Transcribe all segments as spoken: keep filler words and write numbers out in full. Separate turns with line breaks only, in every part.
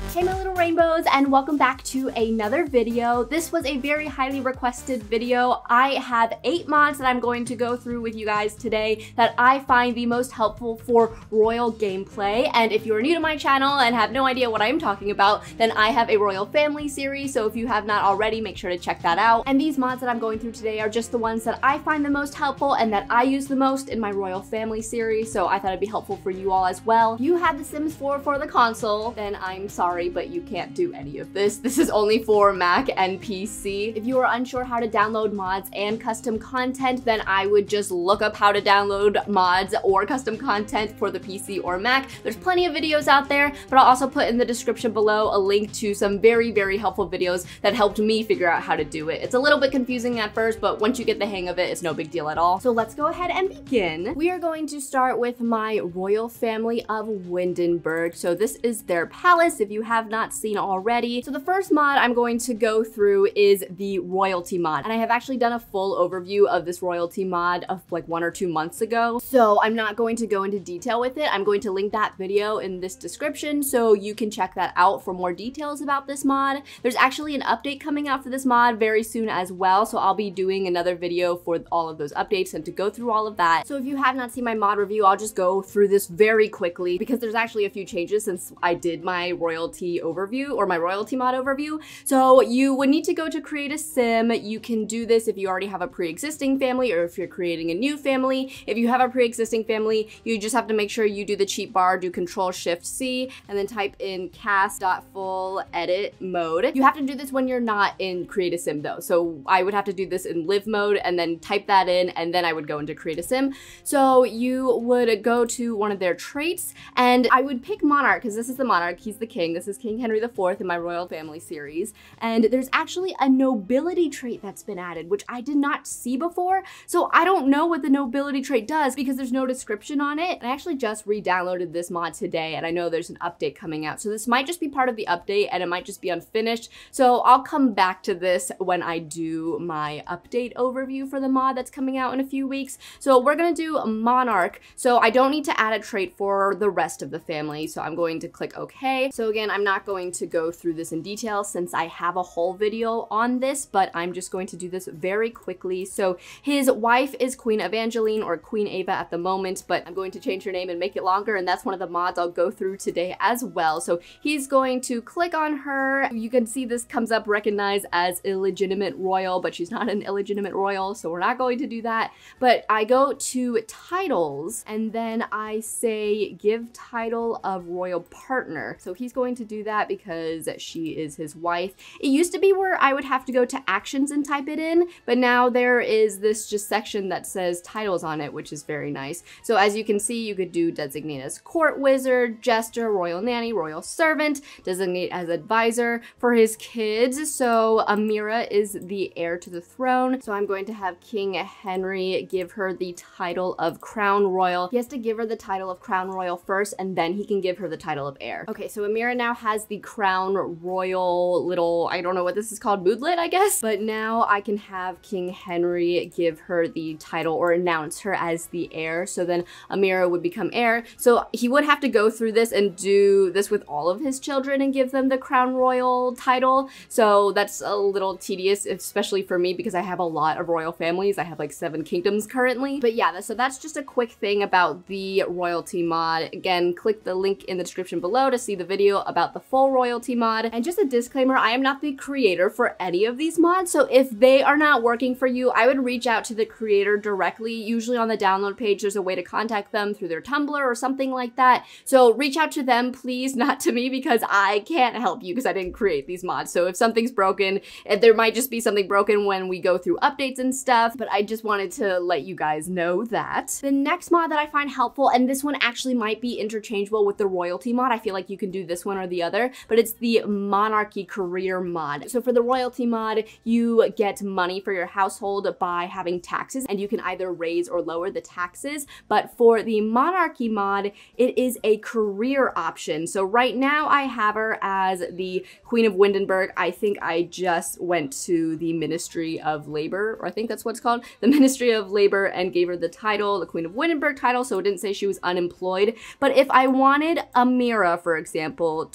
Hey my little rainbows, and welcome back to another video. This was a very highly requested video. I have eight mods that I'm going to go through with you guys today that I find the most helpful for royal gameplay. And if you're new to my channel and have no idea what I'm talking about, then I have a royal family series, so if you have not already, make sure to check that out. And these mods that I'm going through today are just the ones that I find the most helpful and that I use the most in my royal family series, so I thought it'd be helpful for you all as well. If you have The Sims four for the console, then I'm sorry, but you can't do any of this. This is only for Mac and P C. If you are unsure how to download mods and custom content, then I would just look up how to download mods or custom content for the P C or Mac. There's plenty of videos out there, but I'll also put in the description below a link to some very, very helpful videos that helped me figure out how to do it. It's a little bit confusing at first, but once you get the hang of it, it's no big deal at all. So let's go ahead and begin. We are going to start with my royal family of Windenburg. So this is their palace, if you have not seen already. So the first mod I'm going to go through is the royalty mod. And I have actually done a full overview of this royalty mod of like one or two months ago. So I'm not going to go into detail with it. I'm going to link that video in this description so you can check that out for more details about this mod. There's actually an update coming out for this mod very soon as well. So I'll be doing another video for all of those updates and to go through all of that. So if you have not seen my mod review, I'll just go through this very quickly because there's actually a few changes since I did my royalty overview or my royalty mod overview. So you would need to go to create a sim. You can do this if you already have a pre-existing family or if you're creating a new family. If you have a pre-existing family, you just have to make sure you do the cheat bar, do control shift C, and then type in cast.full edit mode. You have to do this when you're not in create a sim though. So I would have to do this in live mode and then type that in, and then I would go into create a sim. So you would go to one of their traits, and I would pick Monarch because this is the Monarch, he's the king. This is King Henry the fourth in my royal family series. And there's actually a nobility trait that's been added, which I did not see before. So I don't know what the nobility trait does because there's no description on it. And I actually just re-downloaded this mod today, and I know there's an update coming out. So this might just be part of the update and it might just be unfinished. So I'll come back to this when I do my update overview for the mod that's coming out in a few weeks. So we're gonna do Monarch. So I don't need to add a trait for the rest of the family. So I'm going to click OK. So again, I'm not going to go through this in detail since I have a whole video on this, but I'm just going to do this very quickly. So his wife is Queen Evangeline or Queen Ava at the moment, but I'm going to change her name and make it longer, and that's one of the mods I'll go through today as well. So he's going to click on her. You can see this comes up recognized as illegitimate royal, but she's not an illegitimate royal, so we're not going to do that. But I go to titles and then I say give title of royal partner. So he's going to do that because she is his wife. It used to be where I would have to go to actions and type it in, but now there is this just section that says titles on it, which is very nice. So as you can see, you could do designate as court wizard, jester, royal nanny, royal servant, designate as advisor for his kids. So Amira is the heir to the throne. So I'm going to have King Henry give her the title of crown royal. He has to give her the title of crown royal first, and then he can give her the title of heir. Okay, so Amira now has the crown royal little, I don't know what this is called, moodlet, I guess. But now I can have King Henry give her the title or announce her as the heir. So then Amira would become heir. So he would have to go through this and do this with all of his children and give them the crown royal title. So that's a little tedious, especially for me because I have a lot of royal families. I have like seven kingdoms currently. But yeah, so that's just a quick thing about the royalty mod. Again, click the link in the description below to see the video about the full royalty mod. And just a disclaimer, I am not the creator for any of these mods. So if they are not working for you, I would reach out to the creator directly. Usually on the download page, there's a way to contact them through their Tumblr or something like that. So reach out to them, please, not to me, because I can't help you because I didn't create these mods. So if something's broken, there might just be something broken when we go through updates and stuff, but I just wanted to let you guys know that. The next mod that I find helpful, and this one actually might be interchangeable with the royalty mod. I feel like you can do this one or the other, but it's the monarchy career mod. So for the royalty mod, you get money for your household by having taxes, and you can either raise or lower the taxes. But for the monarchy mod, it is a career option. So right now I have her as the Queen of Windenburg. I think I just went to the Ministry of Labor, or I think that's what it's called, the Ministry of Labor, and gave her the title, the Queen of Windenburg title, so it didn't say she was unemployed. But if I wanted Amira, for example,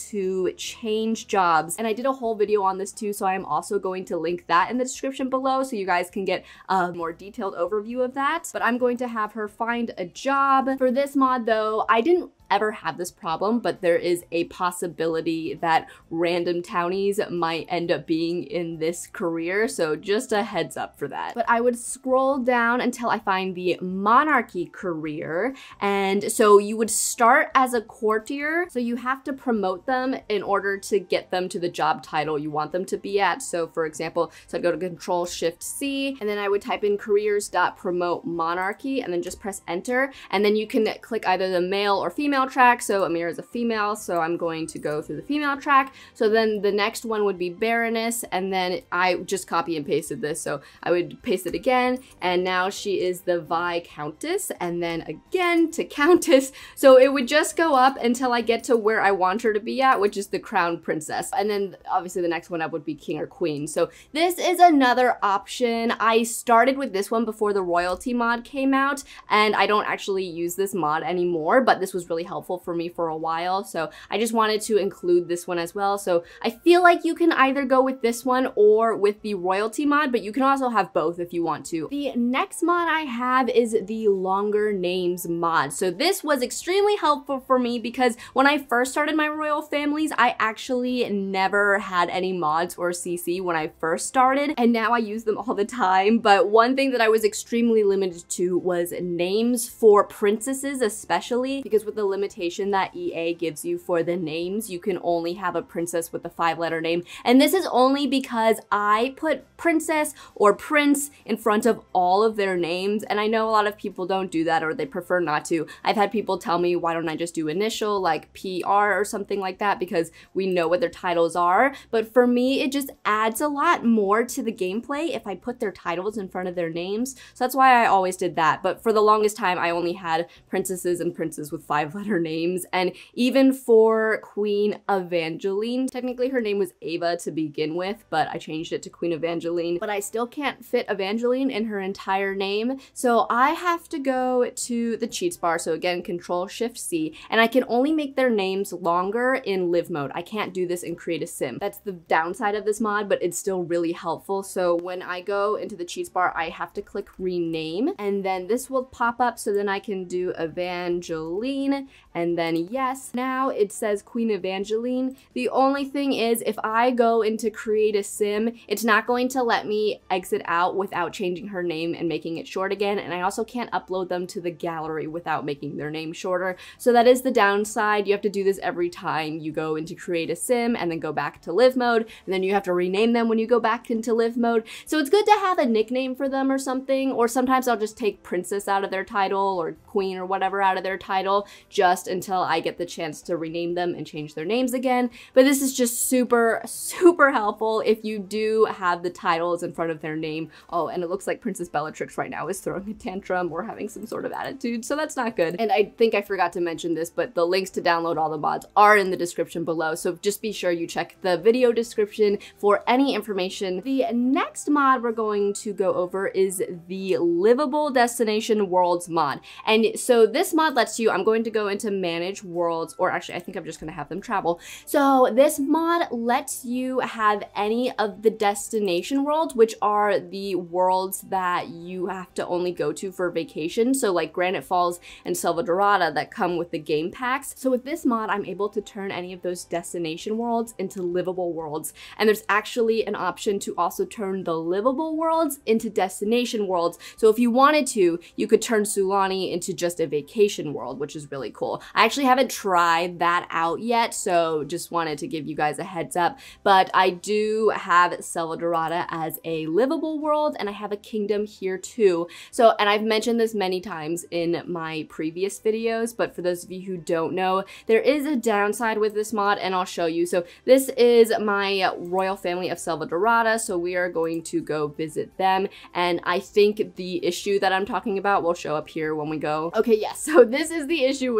to change jobs. And I did a whole video on this too, so I am also going to link that in the description below so you guys can get a more detailed overview of that. But I'm going to have her find a job. For this mod though, I didn't ever have this problem, but there is a possibility that random townies might end up being in this career, so just a heads up for that. But I would scroll down until I find the monarchy career, and so you would start as a courtier, so you have to promote them in order to get them to the job title you want them to be at. So for example, so I'd go to Control Shift C, and then I would type in careers.promote monarchy, and then just press enter, and then you can click either the male or female track. So Amira is a female, so I'm going to go through the female track. So then the next one would be Baroness, and then I just copy and pasted this, so I would paste it again, and now she is the Viscountess, and then again to Countess. So it would just go up until I get to where I want her to be at, which is the Crown Princess, and then obviously the next one up would be King or Queen. So this is another option. I started with this one before the royalty mod came out, and I don't actually use this mod anymore, but this was really helpful for me for a while, so I just wanted to include this one as well. So I feel like you can either go with this one or with the royalty mod, but you can also have both if you want to. The next mod I have is the longer names mod. So this was extremely helpful for me because when I first started my royal families, I actually never had any mods or C C when I first started, and now I use them all the time. But one thing that I was extremely limited to was names for princesses, especially because with the limitation that E A gives you for the names, you can only have a princess with a five letter name. And this is only because I put princess or prince in front of all of their names. And I know a lot of people don't do that, or they prefer not to. I've had people tell me, why don't I just do initial like P R or something like that, because we know what their titles are. But for me, it just adds a lot more to the gameplay if I put their titles in front of their names. So that's why I always did that. But for the longest time, I only had princesses and princes with five letter names. And even for Queen Evangeline, technically her name was Ava to begin with, but I changed it to Queen Evangeline, but I still can't fit Evangeline in her entire name. So I have to go to the cheats bar. So again, Control Shift C, and I can only make their names longer in live mode. I can't do this in create a sim. That's the downside of this mod, but it's still really helpful. So when I go into the cheats bar, I have to click rename, and then this will pop up. So then I can do Evangeline, and then yes, now it says Queen Evangeline. The only thing is, if I go into create a sim, it's not going to let me exit out without changing her name and making it short again, and I also can't upload them to the gallery without making their name shorter. So that is the downside. You have to do this every time you go into create a sim and then go back to live mode, and then you have to rename them when you go back into live mode. So it's good to have a nickname for them or something, or sometimes I'll just take princess out of their title or queen or whatever out of their title just until I get the chance to rename them and change their names again. But this is just super, super helpful if you do have the titles in front of their name. Oh, and it looks like Princess Bellatrix right now is throwing a tantrum or having some sort of attitude, so that's not good. And I think I forgot to mention this, but the links to download all the mods are in the description below, so just be sure you check the video description for any information. The next mod we're going to go over is the Livable Destination Worlds mod. And so this mod lets you, I'm going to go into manage worlds, or actually I think I'm just gonna have them travel. So this mod lets you have any of the destination worlds, which are the worlds that you have to only go to for vacation. So like Granite Falls and Selva Dorada that come with the game packs. So with this mod, I'm able to turn any of those destination worlds into livable worlds. And there's actually an option to also turn the livable worlds into destination worlds. So if you wanted to, you could turn Sulani into just a vacation world, which is really cool. I actually haven't tried that out yet, so just wanted to give you guys a heads up. But I do have Selva Dorada as a livable world, and I have a kingdom here too. So, and I've mentioned this many times in my previous videos, but for those of you who don't know, there is a downside with this mod, and I'll show you. So this is my royal family of Selva Dorada, so we are going to go visit them, and I think the issue that I'm talking about will show up here when we go. Okay, yes, so this is the issue with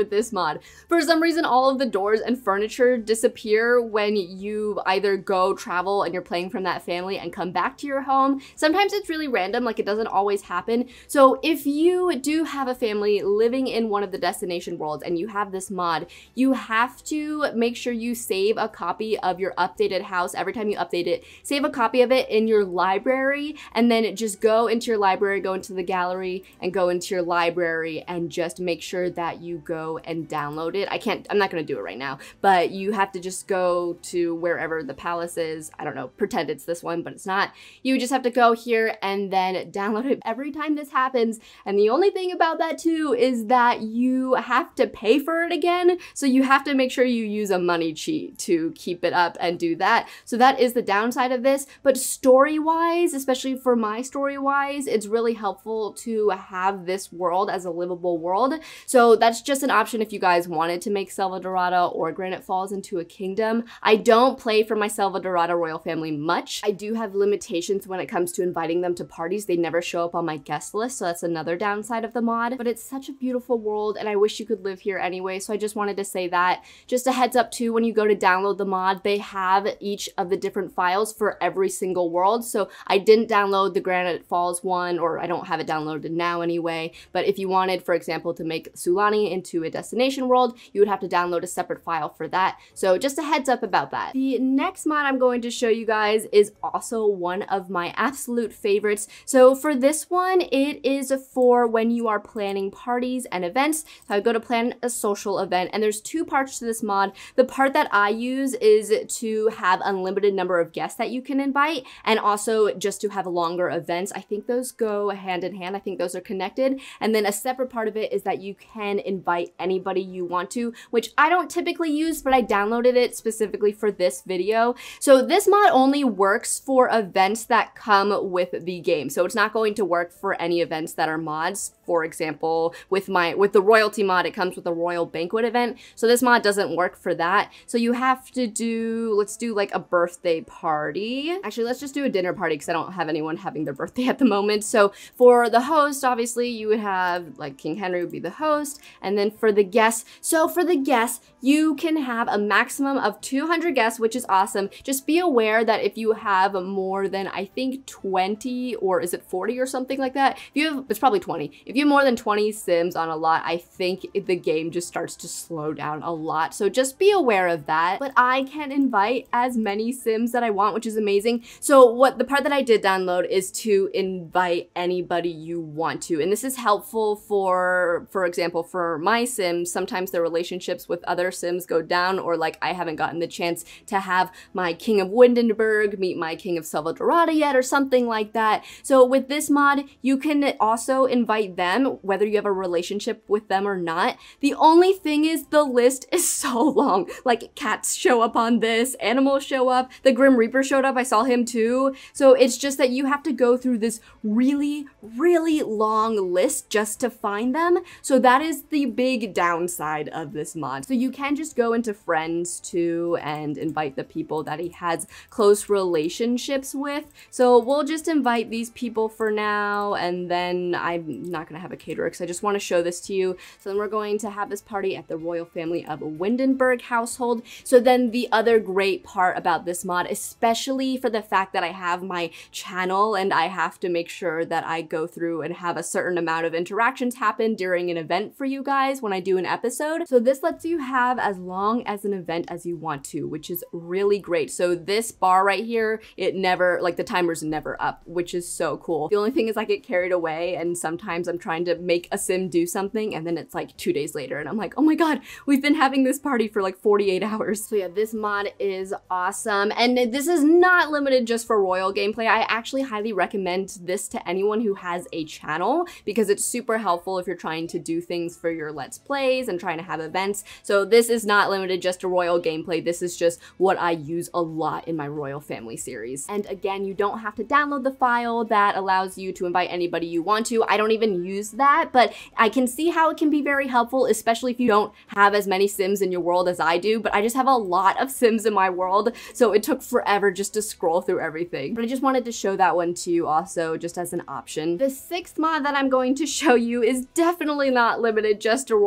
with this mod. For some reason, all of the doors and furniture disappear when you either go travel and you're playing from that family and come back to your home. Sometimes it's really random, like it doesn't always happen. So if you do have a family living in one of the destination worlds and you have this mod, you have to make sure you save a copy of your updated house. Every time you update it, save a copy of it in your library, and then just go into your library, go into the gallery, and go into your library and just make sure that you go and download it. I can't, I'm not gonna do it right now, but you have to just go to wherever the palace is. I don't know, pretend it's this one, but it's not. You just have to go here and then download it every time this happens. And the only thing about that too is that you have to pay for it again. So you have to make sure you use a money cheat to keep it up and do that. So that is the downside of this. But story-wise, especially for my story-wise, it's really helpful to have this world as a livable world. So that's just an option if you guys wanted to make Selva Dorada or Granite Falls into a kingdom. I don't play for my Selva Dorada royal family much. I do have limitations when it comes to inviting them to parties. They never show up on my guest list, so that's another downside of the mod. But it's such a beautiful world and I wish you could live here anyway, so I just wanted to say that. Just a heads up too, when you go to download the mod, they have each of the different files for every single world. So I didn't download the Granite Falls one, or I don't have it downloaded now anyway, but if you wanted, for example, to make Sulani into a destination world, you would have to download a separate file for that. So just a heads up about that. The next mod I'm going to show you guys is also one of my absolute favorites. So for this one, it is for when you are planning parties and events. So I go to plan a social event, and there's two parts to this mod. The part that I use is to have unlimited number of guests that you can invite, and also just to have longer events. I think those go hand in hand. I think those are connected. And then a separate part of it is that you can invite anybody you want to, which I don't typically use, but I downloaded it specifically for this video. So this mod only works for events that come with the game. So it's not going to work for any events that are mods. For example, with my with the royalty mod, it comes with a royal banquet event. So this mod doesn't work for that. So you have to do, let's do like a birthday party. Actually, let's just do a dinner party because I don't have anyone having their birthday at the moment. So for the host, obviously you would have like King Henry would be the host. And then for the guests, so for the guests, you can have a maximum of two hundred guests, which is awesome. Just be aware that if you have more than, I think twenty, or is it forty or something like that? If you have, it's probably twenty. If you have more than twenty Sims on a lot, I think the game just starts to slow down a lot. So just be aware of that. But I can invite as many Sims that I want, which is amazing. So what the part that I did download is to invite anybody you want to. And this is helpful for, for example, for my Sims, sometimes their relationships with other Sims go down, or like I haven't gotten the chance to have my King of Windenburg meet my King of Selva Dorada yet, or something like that. So with this mod, you can also invite them, whether you have a relationship with them or not. The only thing is the list is so long. Like cats show up on this, animals show up, the Grim Reaper showed up, I saw him too. So it's just that you have to go through this really, really long list just to find them. So that is the big downside of this mod. So you can just go into friends too and invite the people that he has close relationships with. So we'll just invite these people for now, and then I'm not gonna have a caterer because I just want to show this to you. So then we're going to have this party at the royal family of Windenburg household. So then the other great part about this mod, especially for the fact that I have my channel and I have to make sure that I go through and have a certain amount of interactions happen during an event for you guys when I do an episode. So this lets you have as long as an event as you want to, which is really great. So this bar right here, it never, like the timer's never up, which is so cool. The only thing is I get carried away, and sometimes I'm trying to make a sim do something and then it's like two days later and I'm like, oh my god, we've been having this party for like forty-eight hours. So yeah, this mod is awesome, and this is not limited just for royal gameplay. I actually highly recommend this to anyone who has a channel because it's super helpful if you're trying to do things for your Let's Plays and trying to have events. So this is not limited just to royal gameplay. This is just what I use a lot in my royal family series. And again, you don't have to download the file that allows you to invite anybody you want to. I don't even use that, but I can see how it can be very helpful, especially if you don't have as many Sims in your world as I do. But I just have a lot of Sims in my world, so it took forever just to scroll through everything. But I just wanted to show that one to you also, just as an option. The sixth mod that I'm going to show you is definitely not limited just to royal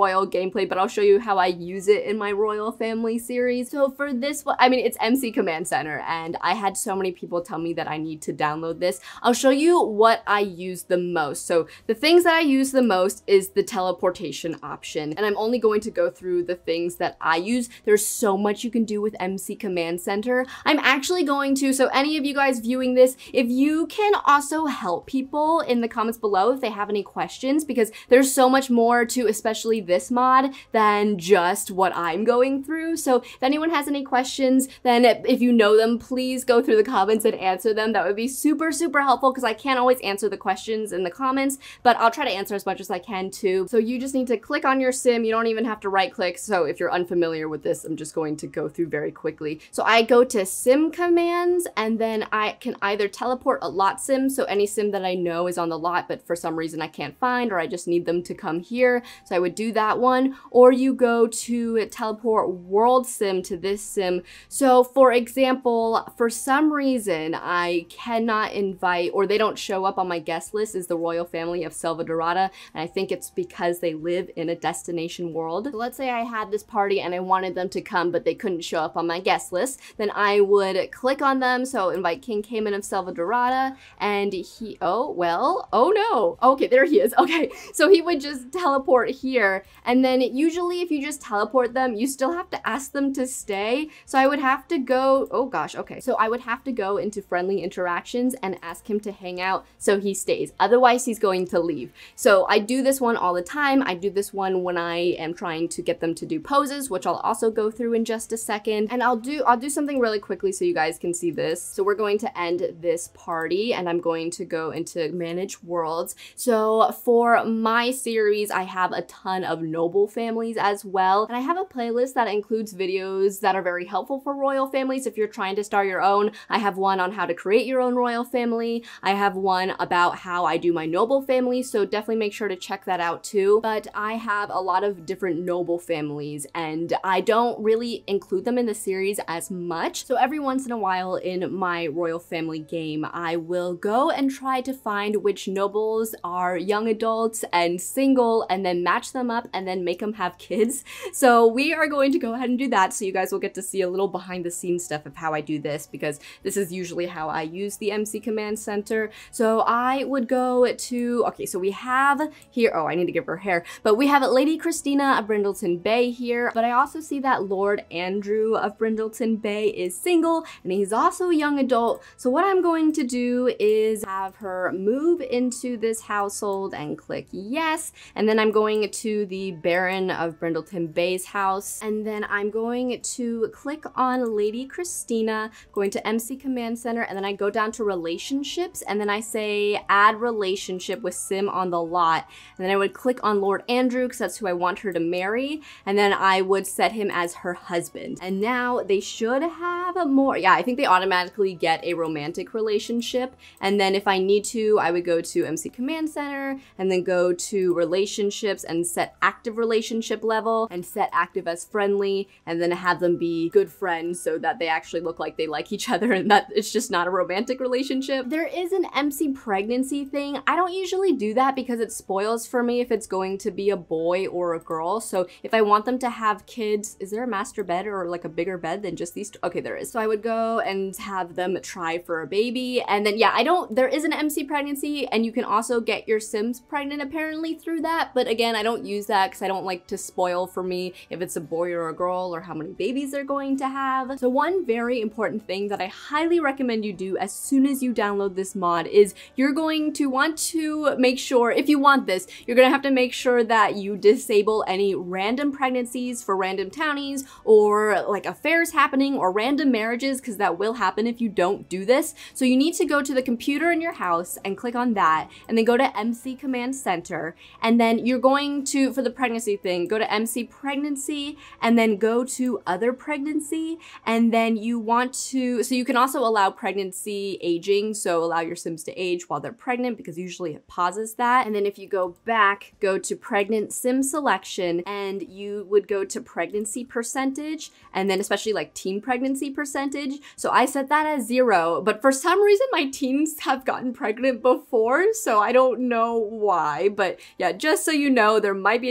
royal gameplay, but I'll show you how I use it in my royal family series. So for this one, I mean, it's M C Command Center, and I had so many people tell me that I need to download this. I'll show you what I use the most. So the things that I use the most is the teleportation option, and I'm only going to go through the things that I use. There's so much you can do with M C Command Center. I'm actually going to, so any of you guys viewing this, if you can also help people in the comments below if they have any questions, because there's so much more to especially this mod than just what I'm going through. So if anyone has any questions, then if you know them, please go through the comments and answer them. That would be super, super helpful, because I can't always answer the questions in the comments, but I'll try to answer as much as I can too. So you just need to click on your sim. You don't even have to right click. So if you're unfamiliar with this, I'm just going to go through very quickly. So I go to sim commands, and then I can either teleport a lot sim, so any sim that I know is on the lot, but for some reason I can't find, or I just need them to come here. So I would do that one, or you go to teleport world sim to this sim. So for example, for some reason I cannot invite, or they don't show up on my guest list, is the royal family of Selva Dorada, and I think it's because they live in a destination world. So let's say I had this party and I wanted them to come, but they couldn't show up on my guest list, then I would click on them. So invite King Cayman of Selva Dorada, and he, oh, well, oh no. Okay, there he is. Okay, so he would just teleport here, and then usually if you just teleport them, you still have to ask them to stay. So I would have to go, oh gosh, okay. So I would have to go into friendly interactions and ask him to hang out so he stays. Otherwise, he's going to leave. So I do this one all the time. I do this one when I am trying to get them to do poses, which I'll also go through in just a second. And I'll do, I'll do something really quickly so you guys can see this. So we're going to end this party, and I'm going to go into manage worlds. So for my series, I have a ton of noble families as well. And I have a playlist that includes videos that are very helpful for royal families. If you're trying to start your own, I have one on how to create your own royal family. I have one about how I do my noble family. So definitely make sure to check that out too. But I have a lot of different noble families, and I don't really include them in the series as much. So every once in a while in my royal family game, I will go and try to find which nobles are young adults and single, and then match them up and then make them have kids. So we are going to go ahead and do that, so you guys will get to see a little behind the scenes stuff of how I do this, because this is usually how I use the M C Command Center. So I would go to, okay, so we have here, oh, I need to give her hair, but we have Lady Christina of Brindleton Bay here, but I also see that Lord Andrew of Brindleton Bay is single, and he's also a young adult. So what I'm going to do is have her move into this household and click yes, and then I'm going to the Baron of Brindleton Bay's house, and then I'm going to click on Lady Christina, going to M C Command Center, and then I go down to relationships, and then I say add relationship with sim on the lot, and then I would click on Lord Andrew because that's who I want her to marry, and then I would set him as her husband. And now they should have more, yeah, I think they automatically get a romantic relationship. And then if I need to, I would go to M C Command Center and then go to relationships and set active relationship level and set active as friendly, and then have them be good friends so that they actually look like they like each other and that it's just not a romantic relationship. There is an M C pregnancy thing. I don't usually do that because it spoils for me if it's going to be a boy or a girl. So if I want them to have kids, is there a master bed or like a bigger bed than just these two? Okay, there is. So I would go and have them try for a baby, and then yeah, I don't, there is an M C pregnancy, and you can also get your sims pregnant apparently through that, but again, I don't use that because I don't like to spoil for me if it's a boy or a girl or how many babies they're going to have. So one very important thing that I highly recommend you do as soon as you download this mod is you're going to want to make sure, if you want this, you're gonna have to make sure that you disable any random pregnancies for random townies, or like affairs happening, or random marriages, because that will happen if you don't do this. So you need to go to the computer in your house and click on that, and then go to M C Command Center, and then you're going to, for the pregnancy thing, go to M C Pregnancy, and then go to Other Pregnancy, and then you want to, so you can also allow pregnancy aging, so allow your sims to age while they're pregnant, because usually it pauses that. And then if you go back, go to Pregnant Sim Selection, and you would go to Pregnancy Percentage, and then especially like teen pregnancy percentage. So I set that as zero, but for some reason my teens have gotten pregnant before, so I don't know why, but yeah, just so you know, there might be a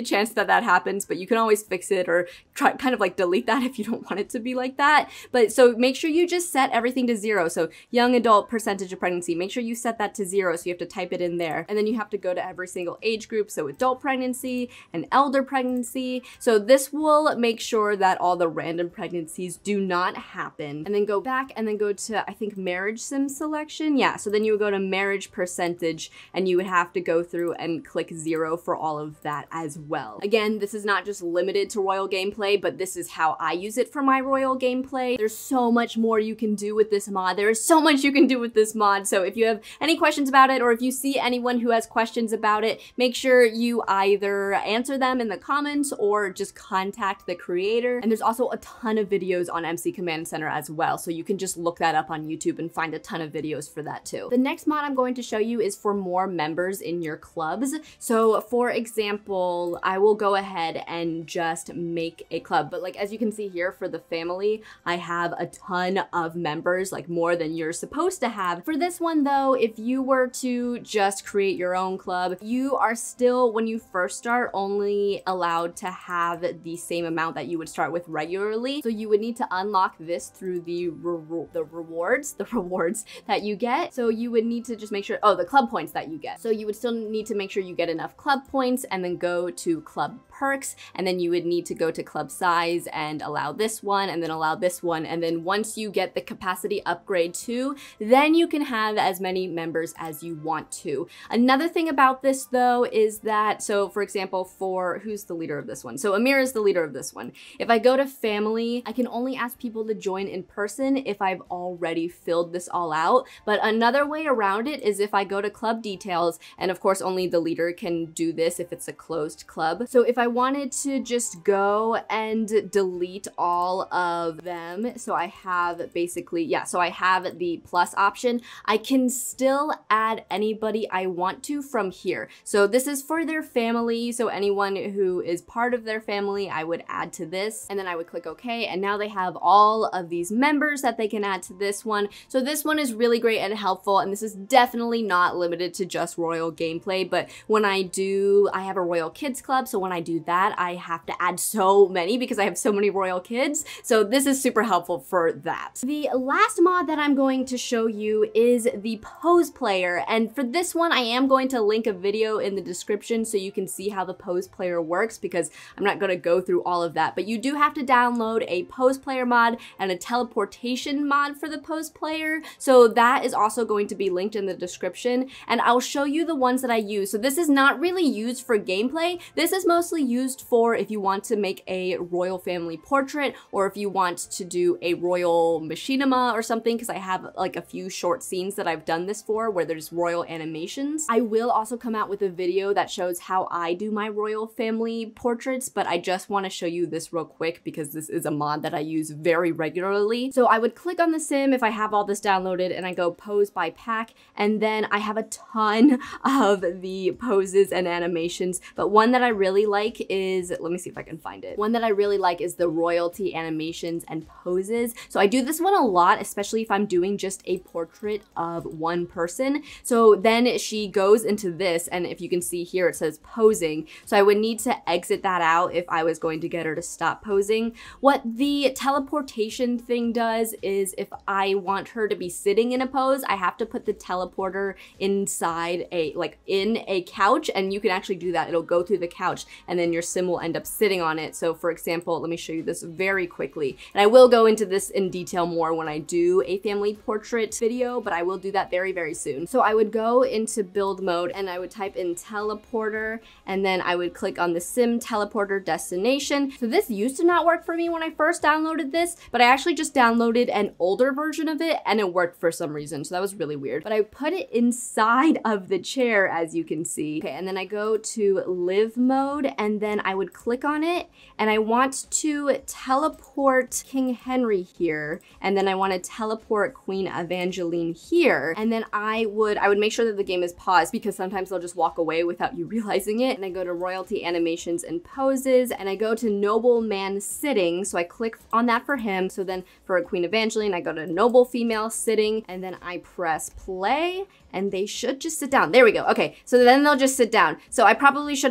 chance that that happens, but you can always fix it or try kind of like delete that if you don't want it to be like that. But so make sure you just set everything to zero. So young adult percentage of pregnancy, make sure you set that to zero. So you have to type it in there. And then you have to go to every single age group. So adult pregnancy and elder pregnancy. So this will make sure that all the random pregnancies do not happen. And then go back and then go to, I think, marriage sim selection. Yeah, so then you would go to marriage percentage and you would have to go through and click zero for all of that as well. Again, this is not just limited to royal gameplay, but this is how I use it for my royal gameplay. There's so much more you can do with this mod. There is so much you can do with this mod. So if you have any questions about it, or if you see anyone who has questions about it, make sure you either answer them in the comments or just contact the creator. And there's also a ton of videos on M C Command Center as well. So you can just look that up on YouTube and find a ton of videos for that too. The next mod I'm going to show you is for more members in your clubs. So for example, I will go ahead and just make a club. But like, as you can see here for the family, I have a ton of members, like more than you're supposed to have. For this one though, if you were to just create your own club, you are still, when you first start, only allowed to have the same amount that you would start with regularly. So you would need to unlock this through the re the rewards, the rewards that you get. So you would need to just make sure, oh, the club points that you get. So you would still need to make sure you get enough club points and then go to club perks, and then you would need to go to club size and allow this one and then allow this one. And then once you get the capacity upgrade too, then you can have as many members as you want to. Another thing about this though is that, so for example, for who's the leader of this one? So Amir is the leader of this one. If I go to family, I can only ask people to join in person if I've already filled this all out. But another way around it is if I go to club details, and of course only the leader can do this if it's a closed club. So if I wanted to just go and delete all of them, so I have basically, yeah, so I have the plus option, I can still add anybody I want to from here. So this is for their family, so anyone who is part of their family, I would add to this, and then I would click OK, and now they have all of these members that they can add to this one. So this one is really great and helpful, and this is definitely not limited to just royal gameplay, but when I do, I have a royal kids club, so when I do that, I have to add so many because I have so many royal kids. So this is super helpful for that. The last mod that I'm going to show you is the pose player. And for this one, I am going to link a video in the description so you can see how the pose player works, because I'm not going to go through all of that. But you do have to download a pose player mod and a teleportation mod for the pose player. So that is also going to be linked in the description. And I'll show you the ones that I use. So this is not really used for gameplay. This is mostly used for if you want to make a royal family portrait, or if you want to do a royal machinima or something, because I have like a few short scenes that I've done this for where there's royal animations. I will also come out with a video that shows how I do my royal family portraits, but I just want to show you this real quick because this is a mod that I use very regularly. So I would click on the sim if I have all this downloaded, and I go pose by pack, and then I have a ton of the poses and animations, but one that I really like is, let me see if I can find it. One that I really like is the royalty animations and poses. So I do this one a lot, especially if I'm doing just a portrait of one person. So then she goes into this, and if you can see here, it says posing. So I would need to exit that out if I was going to get her to stop posing. What the teleportation thing does is if I want her to be sitting in a pose, I have to put the teleporter inside a, like in a couch, and you can actually do that. It'll go through the couch and then your sim will end up sitting on it. So for example, let me show you this very quickly. And I will go into this in detail more when I do a family portrait video, but I will do that very, very soon. So I would go into build mode and I would type in teleporter, and then I would click on the sim teleporter destination. So this used to not work for me when I first downloaded this, but I actually just downloaded an older version of it and it worked for some reason. So that was really weird. But I put it inside of the chair, as you can see. Okay, and then I go to live mode, and then I would click on it, and I want to teleport King Henry here, and then I want to teleport Queen Evangeline here, and then I would I would make sure that the game is paused, because sometimes they'll just walk away without you realizing it. And I go to royalty animations and poses, and I go to nobleman sitting, so I click on that for him. So then for Queen Evangeline, I go to noble female sitting, and then I press play, and they should just sit down. There we go. Okay, so then they'll just sit down. So I probably should have done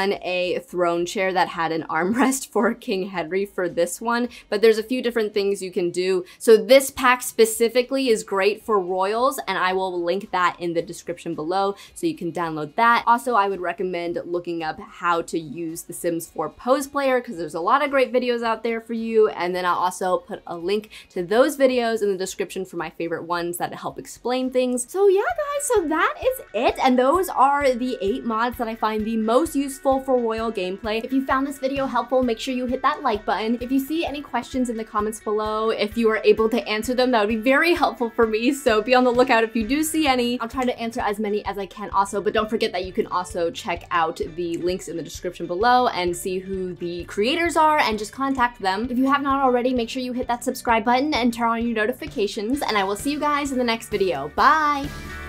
done a throne chair that had an armrest for King Henry for this one, but there's a few different things you can do. So this pack specifically is great for royals, and I will link that in the description below so you can download that. Also, I would recommend looking up how to use the Sims four Pose Player because there's a lot of great videos out there for you, and then I'll also put a link to those videos in the description for my favorite ones that help explain things. So yeah, guys, so that is it, and those are the eight mods that I find the most useful for royal gameplay. If you found this video helpful, make sure you hit that like button. If you see any questions in the comments below, if you are able to answer them, that would be very helpful for me, so be on the lookout if you do see any. I'll try to answer as many as I can also, but don't forget that you can also check out the links in the description below and see who the creators are and just contact them. If you have not already, make sure you hit that subscribe button and turn on your notifications, and I will see you guys in the next video. Bye!